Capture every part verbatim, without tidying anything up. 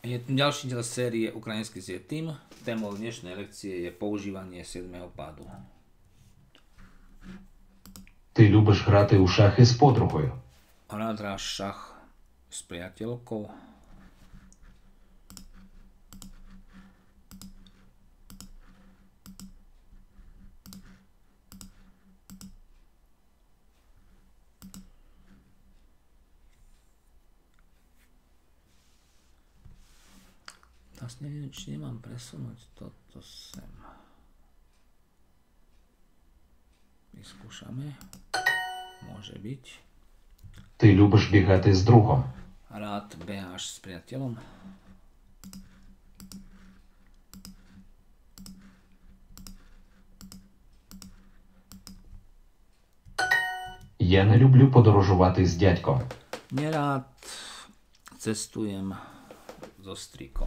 Je tu ďalší diel série Ukrajinský je tým. Témou dnešnej lekcie je používanie siedmeho pádu. Ти любиш грати у шахи з подругою. Rád hráš šach s priateľkou. Vlastne neviem, či nemám presunúť toto sem. Vyskúšame. Môže byť. Ти любиш бігати з другом. Rád beháš s priateľom. Я не люблю подорожувати з дядьком. Nerád cestujem so strýkom.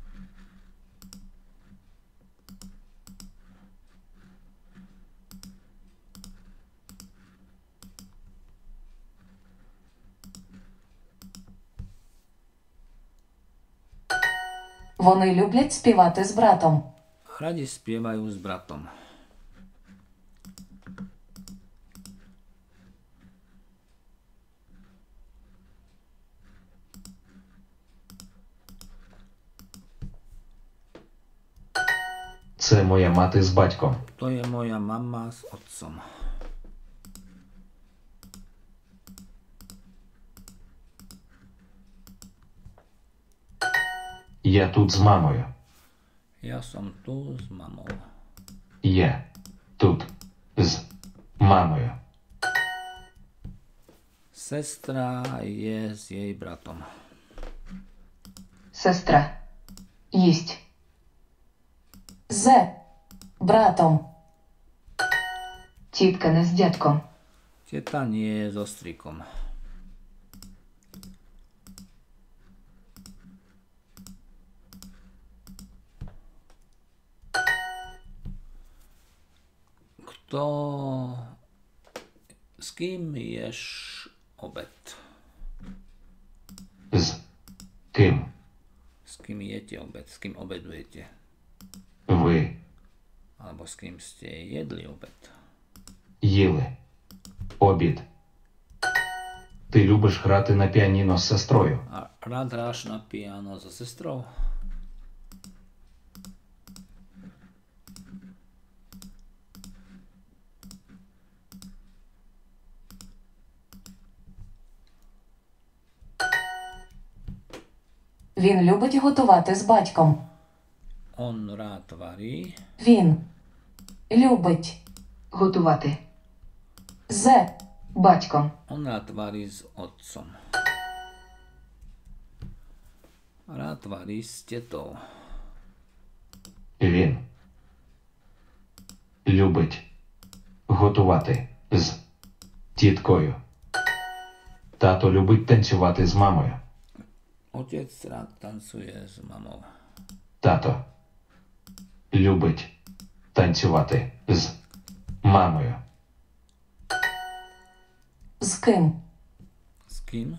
Вони люблять співати з братом. Radi spievajú s bratom. Це моя мати з батьком. To je moja mama s otcom. Я тут з мамою. Ja som tu s mamou. Я тут з мамою. Sestra je s jej bratom. Сестра. Їсть. З братом. Тітка не з дядьком. Teta nie je so strýkom. Kto... S kým ješ obed? З ким S kým jete obed? S kým obedujete? ви Alebo s kým ste jedli obed? їли обід. Ти любиш грати на піаніно з сестрою. A rád hráš na piano so sestrou? Він любить готувати з батьком. On rád varí. Він любить готувати з батьком. On rád varí s otcom. Rád varí s tetou. Він любить готувати з тіткою. Тато любить танцювати з мамою. Otec rád tancuje s mamou. Тато любить танцювати з мамою. З ким? S kým?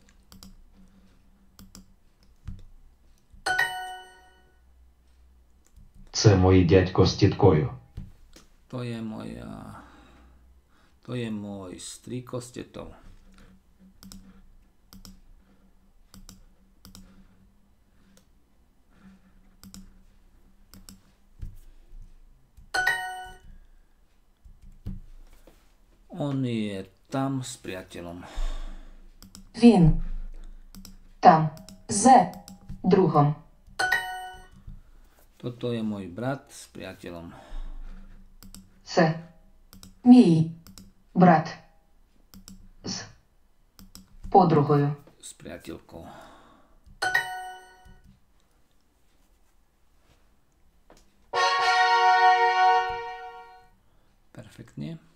Це мій дядько з тіткою. To je moja... To je môj strýko s tetou. On je tam s priateľom. Він там з другом. Toto je môj brat s priateľom. Це мій брат з подругою. S priateľkou. Perfektne.